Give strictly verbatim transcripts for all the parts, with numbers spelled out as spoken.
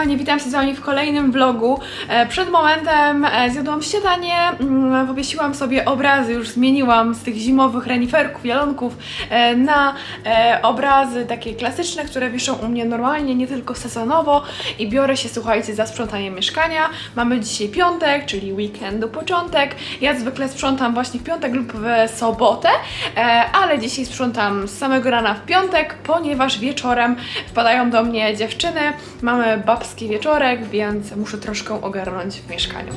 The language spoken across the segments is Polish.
kochani, witam się z wami w kolejnym vlogu. Przed momentem zjadłam śniadanie, powiesiłam sobie obrazy, już zmieniłam z tych zimowych reniferków, jalonków na obrazy takie klasyczne, które wiszą u mnie normalnie, nie tylko sezonowo i biorę się, słuchajcie, za sprzątanie mieszkania. Mamy dzisiaj piątek, czyli weekendu początek. Ja zwykle sprzątam właśnie w piątek lub w sobotę, ale dzisiaj sprzątam z samego rana w piątek, ponieważ wieczorem wpadają do mnie dziewczyny. Mamy babski wieczorek, więc muszę troszkę ogarnąć w mieszkaniu.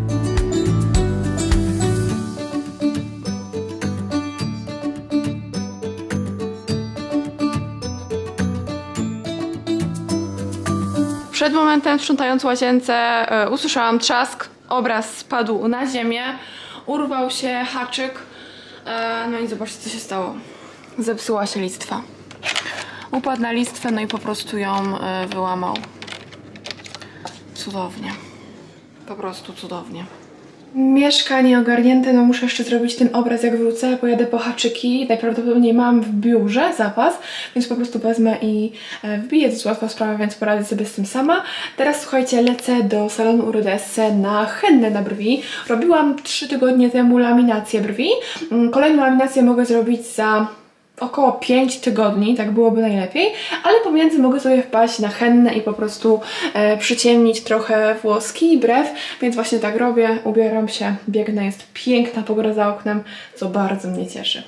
Przed momentem, sprzątając łazience, yy, usłyszałam trzask, obraz spadł na ziemię, urwał się haczyk, yy, no i zobaczcie, co się stało. Zepsuła się listwa. Upadł na listwę, no i po prostu ją yy, wyłamał. Cudownie. Po prostu cudownie. Mieszkanie ogarnięte, no muszę jeszcze zrobić ten obraz, jak wrócę, pojadę po haczyki, najprawdopodobniej mam w biurze zapas, więc po prostu wezmę i wbiję, to jest łatwa sprawa, więc poradzę sobie z tym sama. Teraz słuchajcie, lecę do salonu u Rodessy na hennę na brwi. Robiłam trzy tygodnie temu laminację brwi. Kolejną laminację mogę zrobić za około pięć tygodni, tak byłoby najlepiej, ale pomiędzy mogę sobie wpaść na hennę i po prostu e, przyciemnić trochę włoski i brew, więc właśnie tak robię, ubieram się, biegnę, jest piękna pogoda za oknem, co bardzo mnie cieszy.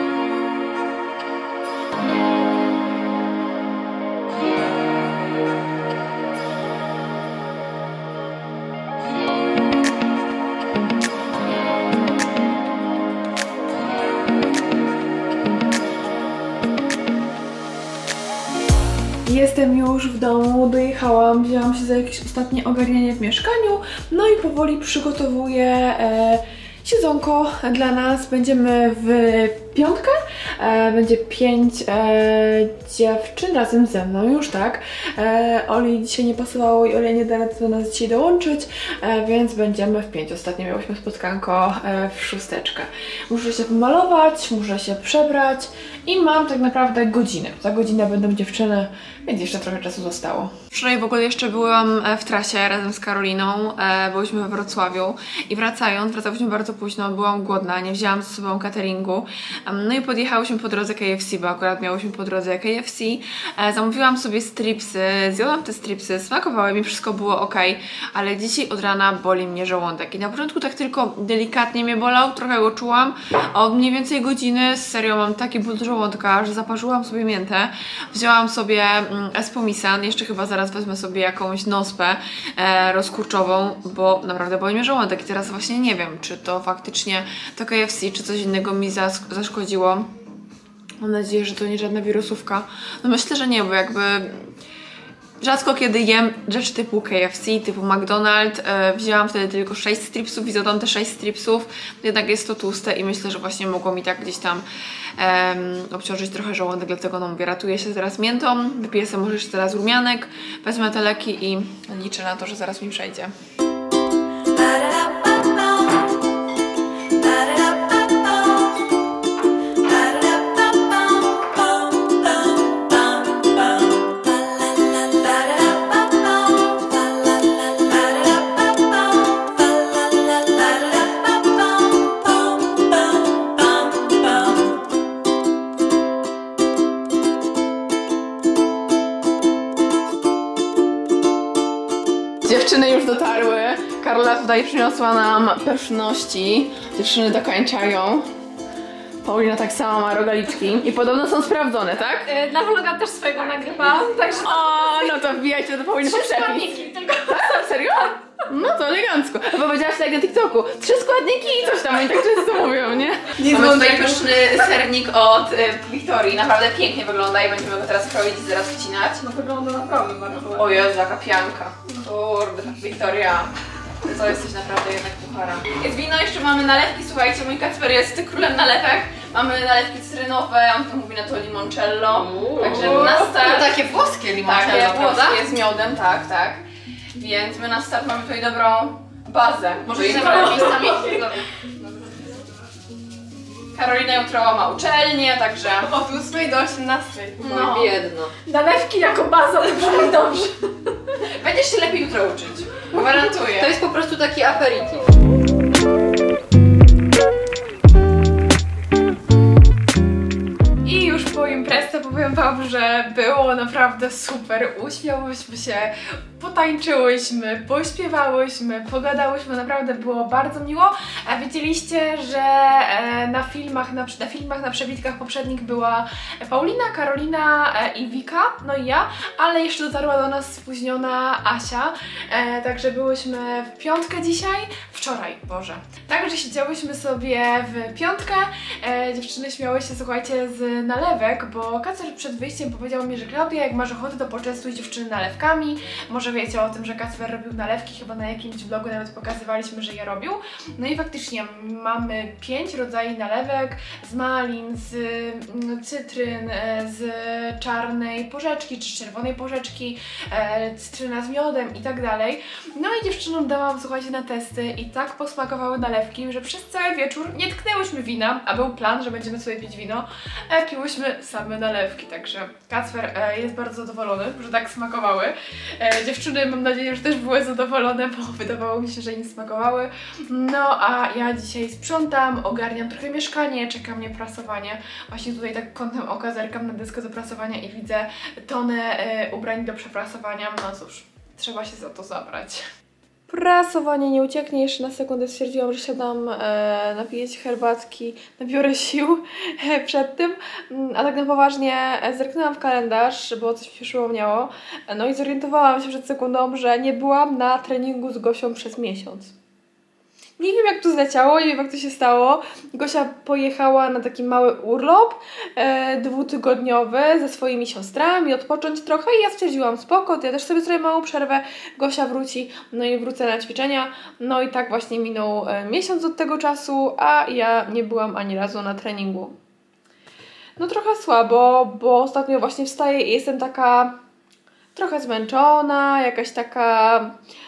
Jestem już w domu, dojechałam, wzięłam się za jakieś ostatnie ogarnianie w mieszkaniu, no i powoli przygotowuję e, siedzonko dla nas. Będziemy w piątkę, e, będzie pięć e, dziewczyn razem ze mną już, tak. E, Oli dzisiaj nie pasowało i Olia nie da do nas dzisiaj dołączyć, e, więc będziemy w pięć. Ostatnio miałyśmy spotkanko e, w szósteczkę. Muszę się pomalować, muszę się przebrać i mam tak naprawdę godzinę. Za godzinę będą dziewczyny, więc jeszcze trochę czasu zostało. Wczoraj w ogóle jeszcze byłam w trasie razem z Karoliną, e, byłyśmy we Wrocławiu i wracając, wracałyśmy bardzo późno, byłam głodna, nie wzięłam ze sobą cateringu. No i podjechałyśmy po drodze K F C, bo akurat miałyśmy po drodze K F C. E, zamówiłam sobie stripsy, zjadłam te stripsy, smakowały mi, wszystko było ok, ale dzisiaj od rana boli mnie żołądek. I na początku tak tylko delikatnie mnie bolał, trochę go czułam, a od mniej więcej godziny serio mam taki ból żołądka, że zaparzyłam sobie miętę. Wzięłam sobie mm, Espumisan, jeszcze chyba zaraz wezmę sobie jakąś nospę e, rozkurczową, bo naprawdę boli mnie żołądek i teraz właśnie nie wiem, czy to faktycznie to K F C, czy coś innego mi zaszkodziło. Mam nadzieję, że to nie żadna wirusówka. No myślę, że nie, bo jakby rzadko kiedy jem rzeczy typu K F C, typu McDonald's. E, wzięłam wtedy tylko sześć stripsów i zjadłam te sześć stripsów. Jednak jest to tłuste i myślę, że właśnie mogło mi tak gdzieś tam um, obciążyć trochę żołądek, dlatego no mówię, ratuję się teraz miętą, wypiję sobie może jeszcze teraz rumianek, wezmę te leki i liczę na to, że zaraz mi przejdzie. Dziewczyny już dotarły. Karola tutaj przyniosła nam pyszności. Dziewczyny dokańczają. Paulina tak samo ma rogaliczki. I podobno są sprawdzone, tak? Yy, na vloga też swojego nagrywam, także... O, no to wbijajcie do Pauliny po przepis. tylko. Tak? Serio? No to elegancko. Chyba powiedziałaś tak na TikToku. Trzy składniki i coś tam, oni tak często mówią, nie? Mamy tutaj pyszny sernik od y, Wiktorii. Naprawdę pięknie wygląda i będziemy go teraz prowadzić, zaraz wcinać. No wygląda naprawdę bardzo ładnie. O Jezu, jaka pianka. Kurde, Wiktoria. To jesteś naprawdę jednak puchara. Jest wino, jeszcze mamy nalewki, słuchajcie, mój Kacper jest królem nalewek. Mamy nalewki cytrynowe, on to mówi na to limoncello. Uuu. Także na start... To takie włoskie limoncello, takie prawda? włoskie z miodem, tak, tak. Więc my na start mamy tutaj dobrą bazę. Może się zabrać miejscami? Karolina jutro ma uczelnię, także... Od ósmej do osiemnastej. No biedno. Nalewki jako baza, to brzmi dobrze. Będzie Będziesz się lepiej jutro uczyć. Gwarantuję. To jest po prostu taki aperitif. I już po imprezie powiem wam, że było naprawdę super. Uśmiałyśmy się, potańczyłyśmy, pośpiewałyśmy, pogadałyśmy, naprawdę było bardzo miło. A wiedzieliście, że na filmach, na, na filmach, na przebitkach poprzednich była Paulina, Karolina i Wika, no i ja, ale jeszcze dotarła do nas spóźniona Asia, e, także byłyśmy w piątkę dzisiaj, wczoraj, Boże. Także siedziałyśmy sobie w piątkę, e, dziewczyny śmiały się, słuchajcie, z nalewek, bo Kacper przed wyjściem powiedział mi, że Klaudia, jak masz ochotę, to poczęstuj dziewczyny nalewkami. Może wiecie o tym, że Kacper robił nalewki, chyba na jakimś vlogu nawet pokazywaliśmy, że je robił. No i faktycznie mamy pięć rodzajów nalewek, z malin, z cytryn, z czarnej porzeczki, czy czerwonej porzeczki, cytryna z miodem i tak dalej. No i dziewczynom dałam, słuchajcie, na testy i tak posmakowały nalewki, że przez cały wieczór nie tknęłyśmy wina, a był plan, że będziemy sobie pić wino, a piłyśmy same nalewki, także Kacper jest bardzo zadowolony, że tak smakowały. Dziewczyny, mam nadzieję, że też były zadowolone, bo wydawało mi się, że im smakowały. No a ja dzisiaj sprzątam, ogarniam trochę mieszkanie, czeka mnie prasowanie. Właśnie tutaj tak kątem oka zerkam na deskę do prasowania i widzę tonę e, ubrań do przeprasowania. No cóż, trzeba się za to zabrać. Prasowanie nie ucieknie, jeszcze na sekundę stwierdziłam, że siadam e, napiję się herbatki, nabiorę sił e, przed tym, a tak na poważnie e, zerknęłam w kalendarz, bo coś mi się przypomniało, no i zorientowałam się przed sekundą, że nie byłam na treningu z Gosią przez miesiąc. Nie wiem, jak to zleciało, nie wiem, jak to się stało. Gosia pojechała na taki mały urlop e, dwutygodniowy ze swoimi siostrami, odpocząć trochę i ja stwierdziłam, spoko, to ja też sobie zrobię małą przerwę, Gosia wróci, no i wrócę na ćwiczenia. No i tak właśnie minął e, miesiąc od tego czasu, a ja nie byłam ani razu na treningu. No trochę słabo, bo ostatnio właśnie wstaję i jestem taka trochę zmęczona, jakaś taka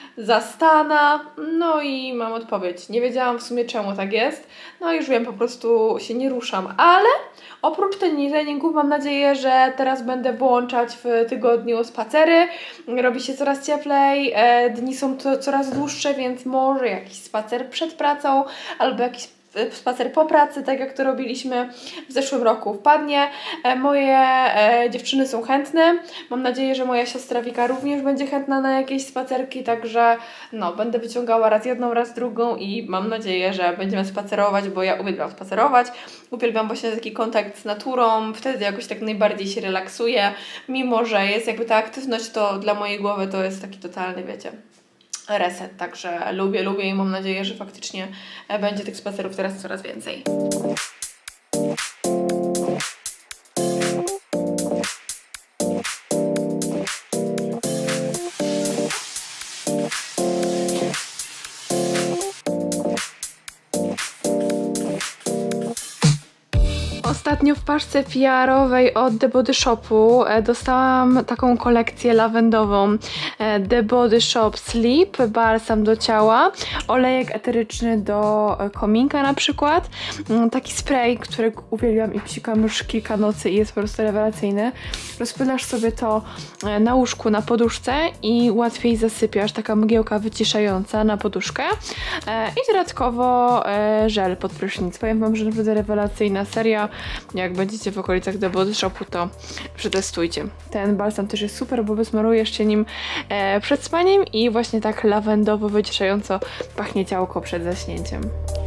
zastana, no i mam odpowiedź. Nie wiedziałam w sumie, czemu tak jest, no i już wiem, po prostu się nie ruszam, ale oprócz treningów mam nadzieję, że teraz będę włączać w tygodniu spacery, robi się coraz cieplej, dni są to coraz dłuższe, więc może jakiś spacer przed pracą albo jakiś spacer po pracy, tak jak to robiliśmy w zeszłym roku, wpadnie. Moje e, dziewczyny są chętne. Mam nadzieję, że moja siostra Wika również będzie chętna na jakieś spacerki, także no, będę wyciągała raz jedną, raz drugą i mam nadzieję, że będziemy spacerować, bo ja uwielbiam spacerować. Uwielbiam właśnie taki kontakt z naturą, wtedy jakoś tak najbardziej się relaksuję, mimo że jest jakby ta aktywność, to dla mojej głowy to jest taki totalny, wiecie, reset, także lubię, lubię i mam nadzieję, że faktycznie będzie tych spacerów teraz coraz więcej. Ostatnio w paczce P R-owej od The Body Shopu dostałam taką kolekcję lawendową The Body Shop Sleep, balsam do ciała, olejek eteryczny do kominka na przykład, taki spray, który uwielbiam i psikam już kilka nocy i jest po prostu rewelacyjny. Rozpylasz sobie to na łóżku, na poduszce i łatwiej zasypiasz, taka mgiełka wyciszająca na poduszkę i dodatkowo żel pod prysznic. Powiem wam, że naprawdę rewelacyjna seria. Jak będziecie w okolicach The Body Shopu, to przetestujcie. Ten balsam też jest super, bo wysmarujesz się nim e, przed spaniem i właśnie tak lawendowo wyciszająco pachnie ciałko przed zaśnięciem.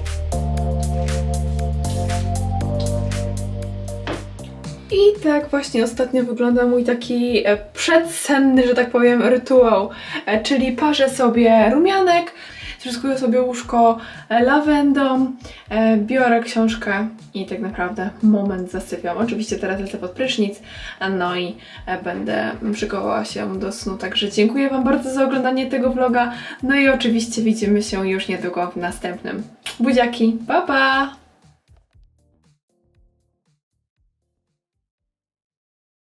I tak właśnie ostatnio wygląda mój taki e, przedsenny, że tak powiem, rytuał, e, czyli parzę sobie rumianek, spryskuję sobie łóżko lawendą, e, biorę książkę i tak naprawdę moment zasypiam. Oczywiście teraz lecę pod prysznic, no i e, będę szykowała się do snu. Także dziękuję wam bardzo za oglądanie tego vloga, no i oczywiście widzimy się już niedługo w następnym. Buziaki, pa pa!